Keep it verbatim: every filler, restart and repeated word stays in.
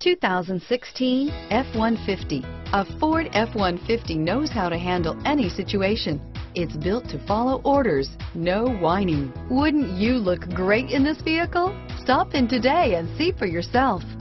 two thousand sixteen F one fifty. A Ford F one fifty knows how to handle any situation. It's built to follow orders, no whining. Wouldn't you look great in this vehicle? Stop in today and see for yourself.